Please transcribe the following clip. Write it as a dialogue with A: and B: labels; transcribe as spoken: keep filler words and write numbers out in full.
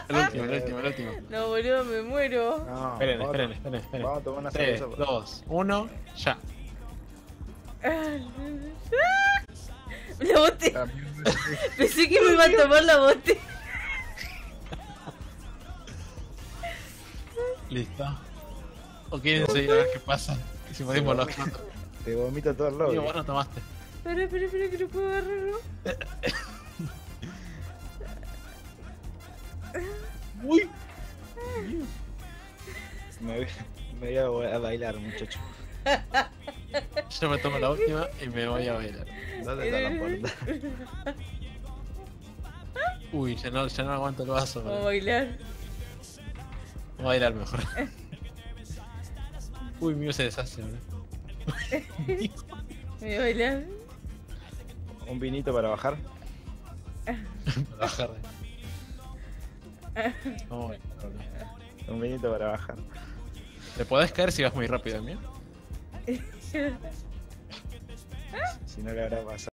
A: El último, el último, el último.
B: No, boludo, me muero.
C: No,
A: Esperen,
C: vamos a-
A: esperen, esperen, esperen.
C: Vamos a tomar una
A: tres,
C: cerveza.
A: dos, uno, ya.
B: La boté. Pensé que me iba a tomar la boté.
A: Listo. O quieren seguir a ver qué pasa. Y si podemos los
C: Te vomito todo el lobby.
A: Digo, vos no tomaste.
B: Espera, espera, espera, que no puedo agarrarlo.
A: Uy.
C: Me, me voy a bailar, muchacho.
A: Yo me tomo la última y me voy a bailar.
C: ¿Dónde está la puerta?
A: Uy, ya no, ya no aguanto el vaso.
B: Vamos a
A: Voy
B: bailar.
A: a bailar mejor. Uy, mío se deshace, bro.
B: Voy a bailar.
C: Un vinito para bajar.
A: Para bajar. Vamos a bailar, bro.
C: Un vinito para bajar.
A: ¿Te podés caer si vas muy rápido, mío?
C: Si no le habrá pasado.